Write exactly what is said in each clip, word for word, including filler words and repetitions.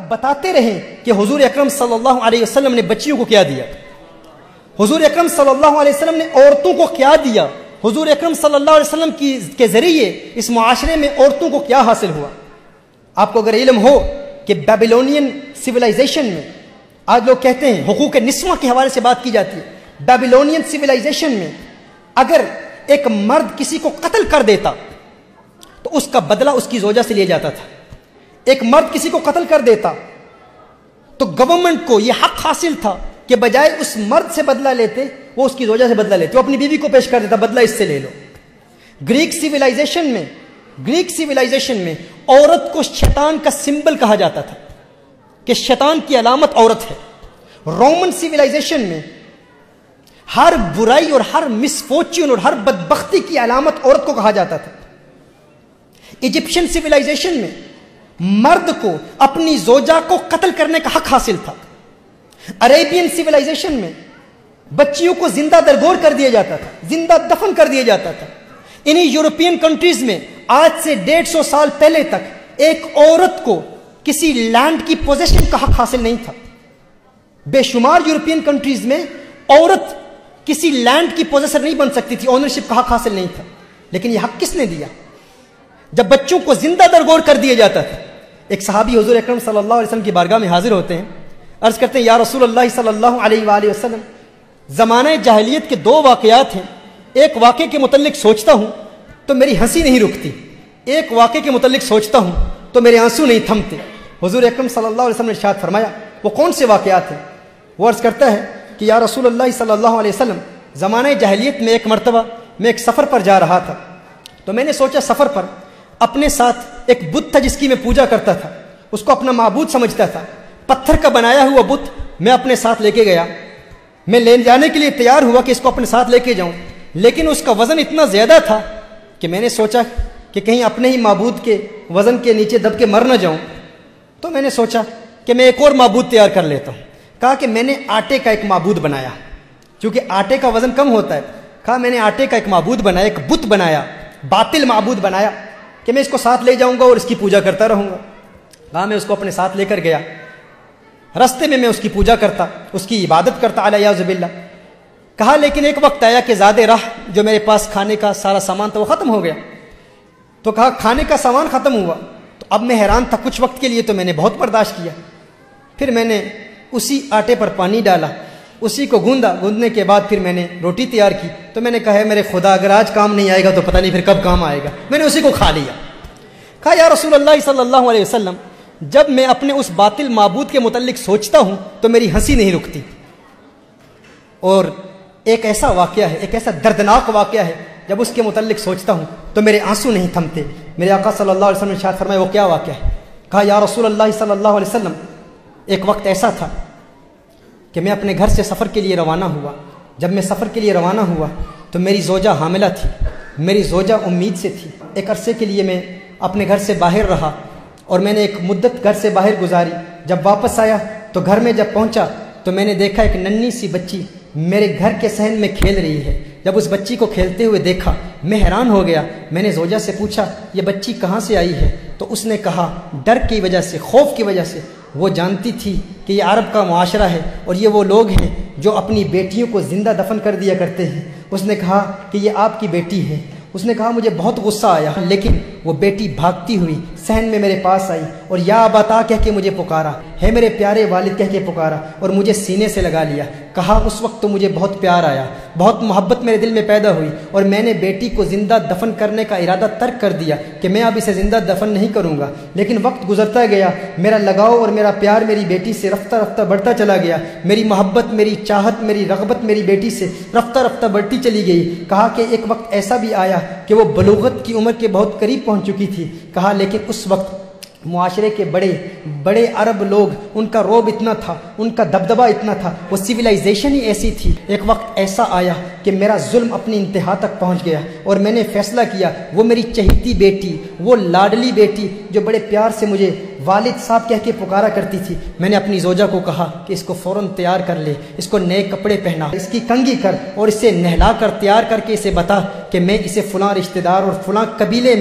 بتاتے رہیں کہ حضور اکرم صلی اللہ علیہ وسلم نے بچیوں کو کیا دیا، حضور اکرم صلی اللہ علیہ وسلم نے عورتوں کو کیا دیا، حضور اکرم صلی اللہ علیہ وسلم کی کے ذریعے اس معاشرے میں عورتوں کو کیا حاصل ہوا۔ آپ کو اگر علم ہو کہ بیبیلونین سویلائزیشن میں، آج لوگ کہتے ہیں حقوق نسواں کے حوالے سے بات کی جاتی ہے، بیبیلونین سویلائزیشن میں اگر ایک مرد کسی کو قتل کر دیتا تو اس کا بدلہ اس کی زوجہ سے لیا جاتا تھا۔ ایک مرد کسی کو قتل کر دیتا تو گورنمنٹ کو یہ حق حاصل تھا کہ بجائے اس مرد سے بدلہ لیتے وہ اس کی زوجہ سے بدلہ لیتے، وہ اپنی بیوی کو پیش کر دیتا، بدلہ اس سے لے لو۔ گریک سیویلائزیشن میں گریک سیویلائزیشن میں عورت کو شیطان کا سمبل کہا جاتا تھا کہ شیطان کی علامت عورت ہے۔ رومن سیویلائزیشن میں ہر برائی اور ہر مسفارچون اور ہر بدبختی کی علامت عورت کو کہا جاتا تھا۔ ایجپشن سیویلائزیشن میں مرد کو اپنی زوجہ کو قتل کرنے کا حق حاصل تھا۔ عربین سیویلائزیشن میں بچیوں کو زندہ درگور کر دیا جاتا تھا، زندہ دفن کر دیا جاتا تھا۔ انہی یورپین کنٹریز میں آج سے ڈیڑھ سو سال پہلے تک ایک عورت کو کسی لینڈ کی پوزیشن کا حق حاصل نہیں تھا۔ بے شمار یورپین کنٹریز میں عورت کسی لینڈ کی پوزیسر نہیں بن سکتی تھی، اونرشپ کا حق حاصل نہیں تھا۔ لیکن یہ حق کس نے دیا؟ جب بچوں کو زندہ درگور کر دیا جاتا تھا۔ ایک صحابی حضور اکرم صلی اللہ علیہ وسلم کی بارگاہ میں حاضر ہوتے ہیں، عرض کرتے ہیں یا رسول اللہ صلی اللہ علیہ وآلہ وسلم، زمانہ جاہلیت کے دو واقعات ہیں، ایک واقعے کے متعلق سوچتا ہوں تو میری ہنسی نہیں رکتی، ایک واقعے کے متعلق سوچتا ہوں تو میرے آنسو نہیں تھمتے۔ حضور اکرم صلی اللہ علیہ وسلم نے ارشاد فرمایا وہ کون سے واقعات ہیں؟ وہ عرض کرتا ہے کہ یا رسول اللہ صلی اللہ علیہ وسلم، زمانہ جاہلیت میں ایک مرتبہ میں ایک سفر پر جا رہا تھا تو میں نے سوچا سفر پر اپنے ساتھ ایک بت تھا جس کی میں پوجا کرتا تھا، اس کو اپنا معبود سمجھتا تھا، پتھر کا بنایا ہوا بت میں اپنے ساتھ لے کے گیا۔ میں لے جانے کے لیے تیار ہوا کہ اس کو اپنے ساتھ لے کے جاؤں، لیکن اس کا وزن اتنا زیادہ تھا کہ میں نے سوچا کہ کہیں اپنے ہی معبود کے وزن کے نیچے دب کے مر نہ جاؤں، تو میں نے سوچا کہ میں ایک اور معبود تیار کر لیتا ہوں۔ کہا کہ میں نے آٹے کا ایک معبود بنایا، چونکہ آٹے کا وزن کم ہوتا ہے، کہا میں نے آٹے کا ایک معبود بنایا، ایک بت بنایا، باطل معبود بنایا کہ میں اس کو ساتھ لے جاؤں گا اور اس کی پوجا کرتا رہوں گا۔ کہا میں اس کو اپنے ساتھ لے کر گیا، رستے میں میں اس کی پوجا کرتا، اس کی عبادت کرتا علیہ باللہ۔ کہا لیکن ایک وقت آیا کہ زیادہ راہ جو میرے پاس کھانے کا سارا سامان تھا وہ ختم ہو گیا۔ تو کہا کھانے کا سامان ختم ہوا تو اب میں حیران تھا، کچھ وقت کے لیے تو میں نے بہت برداشت کیا، پھر میں نے اسی آٹے پر پانی ڈالا، اسی کو گوندا، گوندنے کے بعد پھر میں نے روٹی تیار کی، تو میں نے کہا ہے میرے خدا اگر آج کام نہیں آئے گا تو پتہ نہیں پھر کب کام آئے گا، میں نے اسی کو کھا لیا۔ کہا یا رسول اللہ صلی اللہ علیہ وسلم، جب میں اپنے اس باطل معبود کے متعلق سوچتا ہوں تو میری ہنسی نہیں رکتی۔ اور ایک ایسا واقعہ ہے، ایک ایسا دردناک واقعہ ہے، جب اس کے متعلق سوچتا ہوں تو میرے آنسو نہیں تھمتے۔ میرے آقا صلی اللہ علیہ وسلم نے ارشاد فرمایا وہ کیا واقعہ ہے؟ کہا یا رسول اللہ صلی اللہ علیہ وسلم، ایک وقت ایسا تھا کہ میں اپنے گھر سے سفر کے لیے روانہ ہوا۔ جب میں سفر کے لیے روانہ ہوا تو میری زوجہ حاملہ تھی، میری زوجہ امید سے تھی۔ ایک عرصے کے لیے میں اپنے گھر سے باہر رہا اور میں نے ایک مدت گھر سے باہر گزاری۔ جب واپس آیا تو گھر میں جب پہنچا تو میں نے دیکھا ایک ننھی سی بچی میرے گھر کے صحن میں کھیل رہی ہے۔ جب اس بچی کو کھیلتے ہوئے دیکھا میں حیران ہو گیا۔ میں نے زوجہ سے پوچھا یہ بچی کہاں سے آئی ہے؟ تو اس نے کہا ڈر کی وجہ سے، خوف کی وجہ سے، وہ جانتی تھی کہ یہ عرب کا معاشرہ ہے اور یہ وہ لوگ ہیں جو اپنی بیٹیوں کو زندہ دفن کر دیا کرتے ہیں۔ اس نے کہا کہ یہ آپ کی بیٹی ہے۔ اس نے کہا مجھے بہت غصہ آیا، لیکن وہ بیٹی بھاگتی ہوئی صحن میں میرے پاس آئی اور یا اباتا کہہ کے مجھے پکارا، ہے میرے پیارے والد کہہ کے پکارا اور مجھے سینے سے لگا لیا۔ کہا اس وقت تو مجھے بہت پیار آیا، بہت محبت میرے دل میں پیدا ہوئی اور میں نے بیٹی کو زندہ دفن کرنے کا ارادہ ترک کر دیا کہ میں اب اسے زندہ دفن نہیں کروں گا۔ لیکن وقت گزرتا گیا، میرا لگاؤ اور میرا پیار میری بیٹی سے رفتہ رفتہ بڑھتا چلا گیا، میری محبت، میری چاہت، میری رغبت میری بیٹی سے رفتہ رفتہ بڑھتی چلی گئی۔ کہا کہ ایک وقت ایسا بھی آیا کہ وہ بلوغت کی عمر کے بہت قریب پہنچ چکی تھی۔ کہا لیکن اس وقت معاشرے کے بڑے بڑے عرب لوگ، ان کا روب اتنا تھا، ان کا دبدبہ اتنا تھا، وہ سویلائزیشن ہی ایسی تھی۔ ایک وقت ایسا آیا کہ میرا ظلم اپنی انتہا تک پہنچ گیا اور میں نے فیصلہ کیا وہ میری چہیتی بیٹی، وہ لاڈلی بیٹی جو بڑے پیار سے مجھے والد صاحب کہہ کے پکارا کرتی تھی، میں نے اپنی زوجہ کو کہا کہ اس کو فوراً تیار کر لے، اس کو نئے کپڑے پہنا، اس کی کنگھی کر اور اسے نہلا کر تیار کر کے اسے بتا کہ میں اسے فلاں رشتہ دار اور فلاں قبیلے میں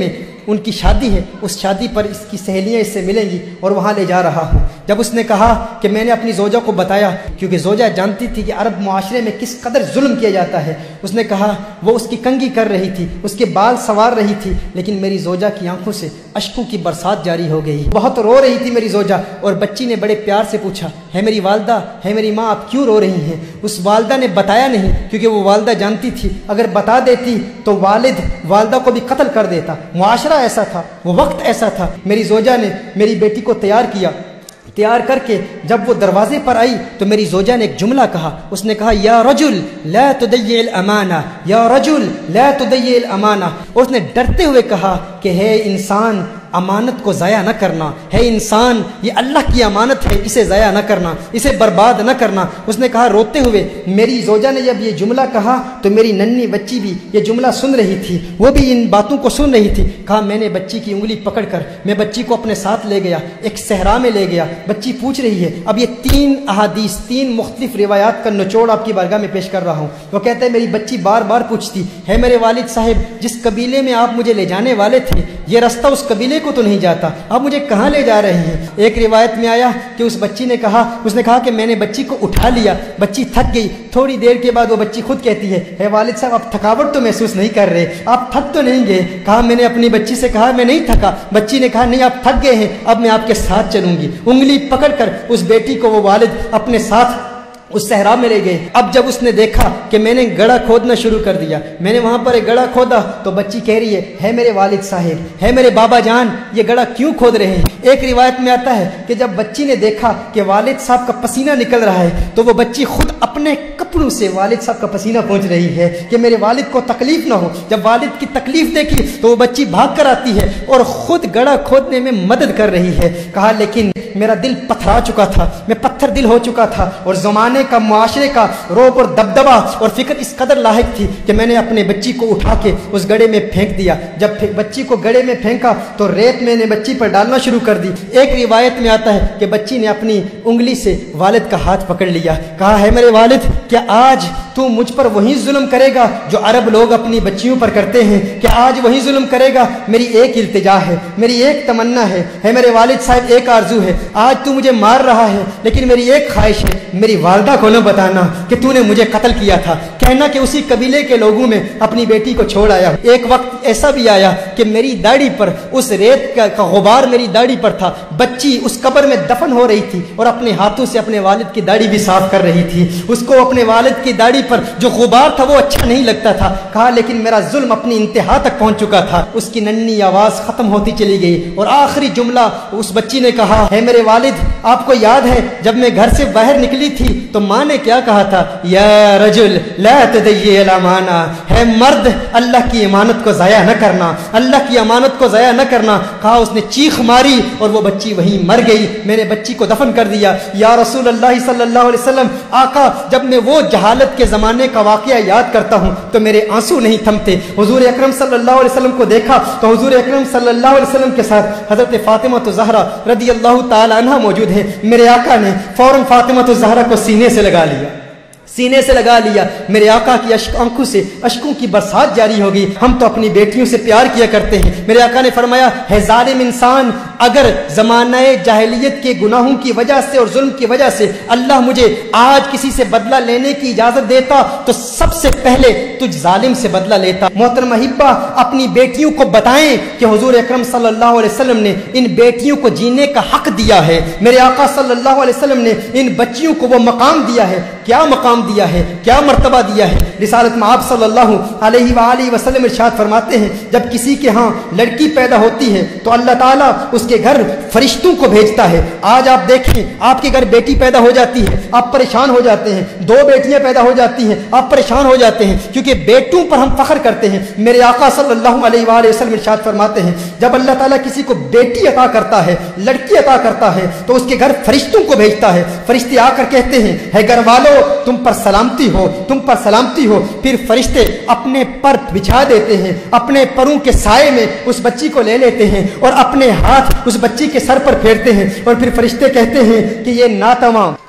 ان کی شادی ہے، اس شادی پر اس کی سہیلیاں اس سے ملیں گی اور وہاں لے جا رہا ہوں۔ جب اس نے کہا کہ میں نے اپنی زوجہ کو بتایا، کیونکہ زوجہ جانتی تھی کہ عرب معاشرے میں کس قدر ظلم کیا جاتا ہے، اس نے کہا وہ اس کی کنگھی کر رہی تھی، اس کے بال سنوار رہی تھی، لیکن میری زوجہ کی آنکھوں سے اشکوں کی برسات جاری ہو گئی، بہت رو رہی تھی میری زوجہ۔ اور بچی نے بڑے پیار سے پوچھا، ہے میری والدہ، ہے میری ماں، آپ کیوں رو رہی ہیں؟ اس والدہ نے بتایا نہیں، کیونکہ وہ والدہ جانتی تھی اگر بتا دیتی تو والد والدہ کو بھی قتل کر دیتا، معاشرہ ایسا تھا، وہ وقت ایسا تھا۔ میری زوجہ نے میری بیٹی کو تیار کیا، تیار کر کے جب وہ دروازے پر آئی تو میری زوجہ نے ایک جملہ کہا، اس نے کہا یا رجل لا تضيع الامانہ، یا رجل لا تضيع الامانہ، اور اس نے ڈرتے ہوئے کہا کہ ہے انسان امانت کو ضائع نہ کرنا، ہے انسان یہ اللہ کی امانت ہے، اسے ضائع نہ کرنا، اسے برباد نہ کرنا۔ اس نے کہا روتے ہوئے، میری زوجہ نے جب یہ جملہ کہا تو میری ننھی بچی بھی یہ جملہ سن رہی تھی، وہ بھی ان باتوں کو سن رہی تھی۔ کہا میں نے بچی کی انگلی پکڑ کر میں بچی کو اپنے ساتھ لے گیا، ایک صحرا میں لے گیا، بچی پوچھ رہی ہے۔ اب یہ تین احادیث، تین مختلف روایات کا نچوڑ آپ کی بارگاہ میں پیش کر رہا ہوں۔ وہ کہتے ہیں میری بچی بار بار پوچھتی ہے میرے والد صاحب جس قبیلے میں آپ مجھے لے جانے والے تھے یہ رستہ اس قبیلے کو تو نہیں جاتا، آپ مجھے کہاں لے جا رہے ہیں؟ ایک روایت میں آیا کہ اس بچی نے کہا اس نے کہا کہ میں نے بچی کو اٹھا لیا، بچی تھک گئی، تھوڑی دیر کے بعد وہ بچی خود کہتی ہے اے والد صاحب آپ تھکاوٹ تو محسوس نہیں کر رہے، آپ تھک تو نہیں گئے؟ کہا میں نے اپنی بچی سے کہا میں نہیں تھکا، بچی نے کہا نہیں آپ تھک گئے ہیں، اب میں آپ کے ساتھ چلوں گی۔ انگلی پکڑ کر اس بیٹی کو وہ والد اپنے ساتھ اس صحرا میں لے گئے۔ اب جب اس نے دیکھا کہ میں نے گڑھا کھودنا شروع کر دیا، میں نے وہاں پر ایک گڑھا کھودا تو بچی کہہ رہی ہے ہے میرے والد صاحب، ہے میرے بابا جان یہ گڑھا کیوں کھود رہے ہیں؟ ایک روایت میں آتا ہے کہ جب بچی نے دیکھا کہ والد صاحب کا پسینہ نکل رہا ہے تو وہ بچی خود اپنے کپڑوں سے والد صاحب کا پسینہ پہنچ رہی ہے کہ میرے والد کو تکلیف نہ ہو۔ جب والد کی تکلیف دیکھی تو وہ بچی بھاگ کر آتی ہے اور خود گڑھا کھودنے میں مدد کر رہی ہے۔ کہا لیکن میرا دل پتھرا چکا تھا، میں پتھر دل ہو چکا تھا اور زمانے کا معاشرے کا روب اور دبدبا اور فکر اس قدر لاحق تھی کہ میں نے اپنے بچی کو اٹھا کے اس گڑھے میں پھینک دیا۔ جب بچی کو گڑھے میں پھینکا تو ریت میں نے بچی پر ڈالنا شروع کر دی۔ ایک روایت میں آتا ہے کہ بچی نے اپنی انگلی سے والد کا ہاتھ پکڑ لیا، کہا ہے میرے والد کیا آج تو مجھ پر وہی ظلم کرے گا جو عرب لوگ اپنی بچیوں پر کرتے ہیں؟ کیا آج وہی ظلم کرے گا؟ میری ایک التجا ہے، میری ایک تمنا ہے، ہے میرے والد صاحب ایک آرزو ہے، آج تو مجھے مار رہا ہے لیکن میری ایک خواہش ہے، میری والدہ کو نہ بتانا کہ تو نے مجھے قتل کیا تھا، کہنا کہ اسی قبیلے کے لوگوں میں اپنی بیٹی کو چھوڑ آیا۔ ایک وقت ایسا بھی آیا کہ میری داڑھی پر اس ریت کا غبار میری داڑھی پر تھا، بچی اس قبر میں دفن ہو رہی تھی اور اپنے ہاتھوں سے اپنے والد کی داڑھی بھی صاف کر رہی تھی، اس کو اپنے والد کی داڑھی پر جو غبار تھا وہ اچھا نہیں لگتا تھا۔ کہا لیکن میرا ظلم اپنی انتہا تک پہنچ چکا تھا۔ اس کی ننھی آواز ختم ہوتی چلی گئی اور آخری جملہ اس بچی نے کہا ہے میرے والد آپ کو یاد ہے جب میں گھر سے باہر نکلی تھی تو ماں نے کیا کہا تھا؟ یا رجل لا تضيع الامانہ، ہے مرد اللہ کی امانت کو ضائع نہ کرنا، اللہ کی امانت کو ضائع نہ کرنا۔ کہا اس نے چیخ ماری اور وہ بچی وہیں مر گئی، میں نے بچی کو دفن کر دیا۔ یا رسول اللہ صلی اللہ علیہ وسلم آقا جب میں وہ جہالت کے زمانے کا واقعہ یاد کرتا ہوں تو میرے آنسو نہیں تھمتے۔ حضور اکرم صلی اللہ علیہ وسلم کو دیکھا تو حضور اکرم صلی اللہ علیہ وسلم کے ساتھ حضرت فاطمہ الزہرا رضی اللہ تعالی عنہ موجود ہے۔ میرے آقا نے فوراً فاطمہ الزہرا کو سینے سے لگا لیا، سینے سے لگا لیا۔ میرے آقا کی اشک آنکھوں سے اشکوں کی برسات جاری ہوگی۔ ہم تو اپنی بیٹیوں سے پیار کیا کرتے ہیں۔ میرے آقا نے فرمایا ہے ظالم انسان اگر زمانہ جاہلیت کے گناہوں کی وجہ سے اور ظلم کی وجہ سے اللہ مجھے آج کسی سے بدلہ لینے کی اجازت دیتا تو سب سے پہلے تجھ ظالم سے بدلہ لیتا۔ محترمہ حبہ اپنی بیٹیوں کو بتائیں کہ حضور اکرم صلی اللہ علیہ وسلم نے ان بیٹیوں کو جینے کا حق دیا ہے، میرے آقا صلی اللہ علیہ وسلم نے ان بچیوں کو وہ مقام دیا ہے۔ کیا مقام دیا ہے، کیا مرتبہ دیا ہے؟ رسالت میں آپ صلی اللہ علیہ وآلہ وسلم ارشاد فرماتے ہیں جب کسی کے ہاں لڑکی پیدا ہوتی ہے تو اللہ تعالیٰ اس کے گھر فرشتوں کو بھیجتا ہے۔ آج آپ دیکھیں آپ کے گھر بیٹی پیدا ہو جاتی ہے آپ پریشان ہو جاتے ہیں، دو بیٹیاں پیدا ہو جاتی ہیں آپ پریشان ہو جاتے ہیں کیونکہ بیٹوں پر ہم فخر کرتے ہیں۔ میرے آقا صلی اللہ علیہ وآلہ وسلم ارشاد فرماتے ہیں جب اللہ تعالیٰ کسی کو بیٹی عطا کرتا ہے، لڑکی عطا کرتا ہے تو اس کے گھر فرشتوں کو بھیجتا ہے۔ فرشتے آ کر کہتے ہیں ہے گھر والو تم پر سلامتی ہو، تم پر سلامتی ہو۔ پھر فرشتے اپنے پر بچھا دیتے ہیں، اپنے پروں کے سائے میں اس بچی کو لے لیتے ہیں اور اپنے ہاتھ اس بچی کے سر پر پھیرتے ہیں اور پھر فرشتے کہتے ہیں کہ یہ ناتواں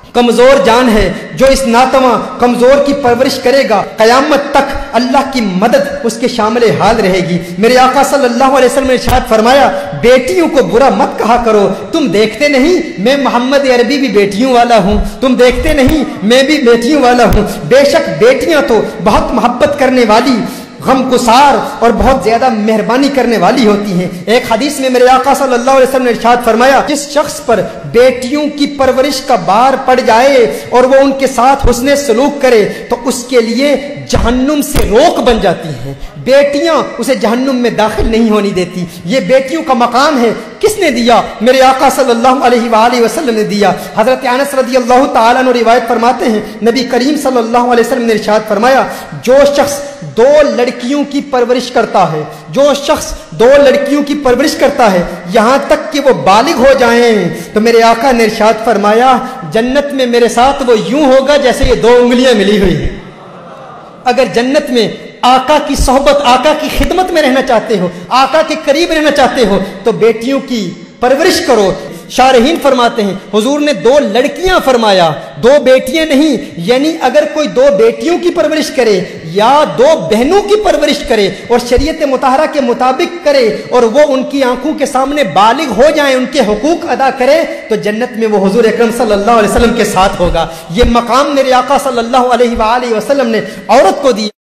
کمزور جان ہے، جو اس ناتواں کمزور کی پرورش کرے گا قیامت تک اللہ کی مدد اس کے شامل حال رہے گی۔ میرے آقا صلی اللہ علیہ وسلم نے ارشاد فرمایا بیٹیوں کو برا مت کہا کرو، تم دیکھتے نہیں میں محمد عربی بھی بیٹیوں والا ہوں، تم دیکھتے نہیں میں بھی بیٹیوں والا ہوں۔ بے شک بیٹیاں تو بہت محبت کرنے والی، غم گسار اور بہت زیادہ مہربانی کرنے والی ہوتی ہیں۔ ایک حدیث میں میرے آقا صلی اللہ علیہ وسلم نے ارشاد فرمایا جس شخص پر بیٹیوں کی پرورش کا بار پڑ جائے اور وہ ان کے ساتھ حسن سلوک کرے تو اس کے لیے جہنم سے روک بن جاتی ہیں، بیٹیاں اسے جہنم میں داخل نہیں ہونی دیتی۔ یہ بیٹیوں کا مقام ہے، کس نے دیا؟ میرے آقا صلی اللہ علیہ وآلہ وسلم نے دیا۔ حضرت انس رضی اللہ تعالیٰ عنہ روایت فرماتے ہیں نبی کریم صلی اللہ علیہ وسلم نے ارشاد فرمایا جو شخص دو لڑکیوں کی پرورش کرتا ہے، جو شخص دو لڑکیوں کی پرورش کرتا ہے یہاں تک کہ وہ بالغ ہو جائیں تو میرے آقا نے ارشاد فرمایا جنت میں میرے ساتھ وہ یوں ہوگا جیسے یہ دو انگلیاں ملی ہوئی ہیں۔ اگر جنت میں آقا کی صحبت، آقا کی خدمت میں رہنا چاہتے ہو، آقا کے قریب رہنا چاہتے ہو تو بیٹیوں کی پرورش کرو۔ شارحین فرماتے ہیں حضور نے دو لڑکیاں فرمایا، دو بیٹیاں نہیں، یعنی اگر کوئی دو بیٹیوں کی پرورش کرے یا دو بہنوں کی پرورش کرے اور شریعت مطہرہ کے مطابق کرے اور وہ ان کی آنکھوں کے سامنے بالغ ہو جائیں، ان کے حقوق ادا کرے تو جنت میں وہ حضور اکرم صلی اللہ علیہ وسلم کے ساتھ ہوگا۔ یہ مقام میرے آقا صلی اللہ علیہ وآلہ وسلم نے عورت کو دیا۔